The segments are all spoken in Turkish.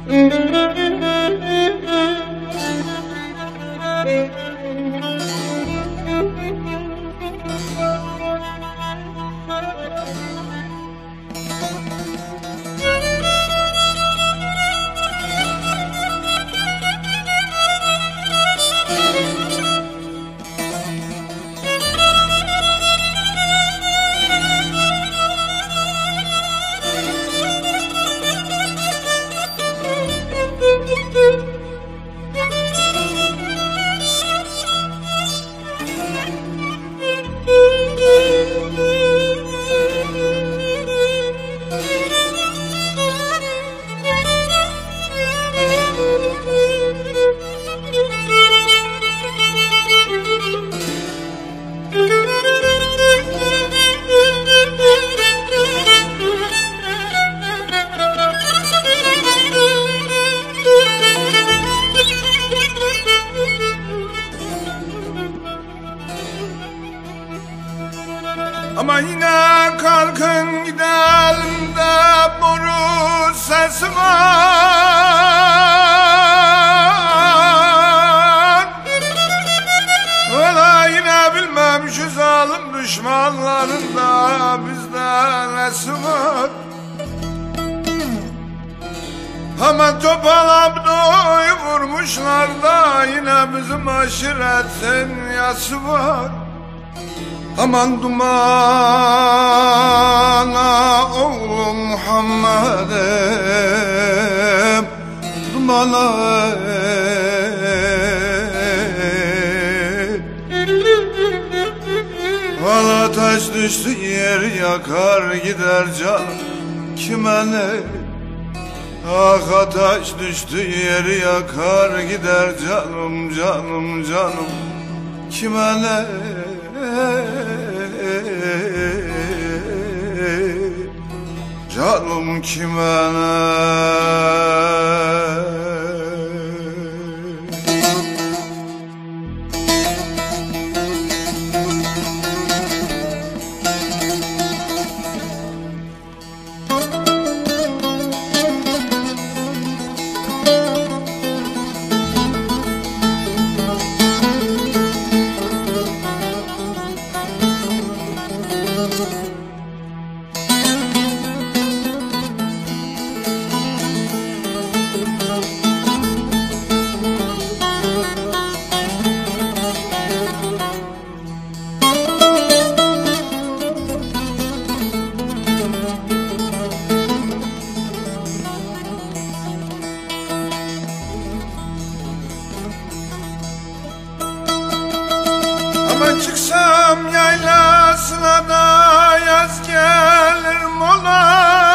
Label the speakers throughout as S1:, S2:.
S1: Ama yine kalkın gidelim de boru sesi var. Valla yine bilmem şu zalim düşmanların da bizde nesi var. Hemen topal Abdo'yu vurmuşlar da yine bizim aşiretin yası var. Aman dumana oğlum Muhammed'im, dumana valla taş düştü yer yakar gider can kime ne? Ah taş düştü yer yakar gider canım canım canım kime ne? Canım kime ne? Aman çıksam yaylasına da yaz gelir mola.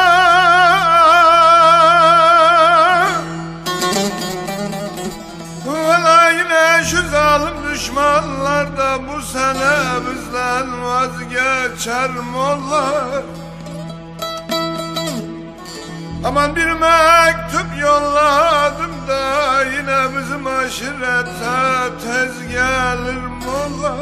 S1: Valla yine şu zalim düşmanlar da bu sene bizden vazgeçer molla. Aman bir mektup yolladım da yine bizim aşirete tez gelir molla.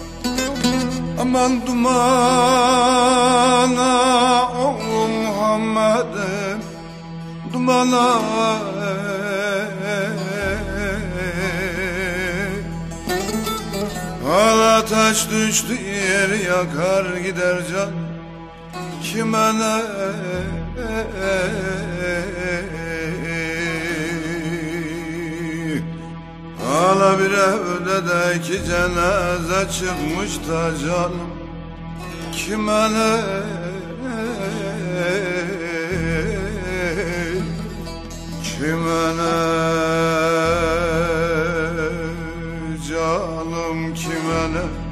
S1: Aman dumana oğlum Muhammed'im, dumana valla taş düştü yer yakar gider can kime ne? Hala bir evde de iki cenaze çıkmış da canım kime ne? Kime ne? Canım kime ne?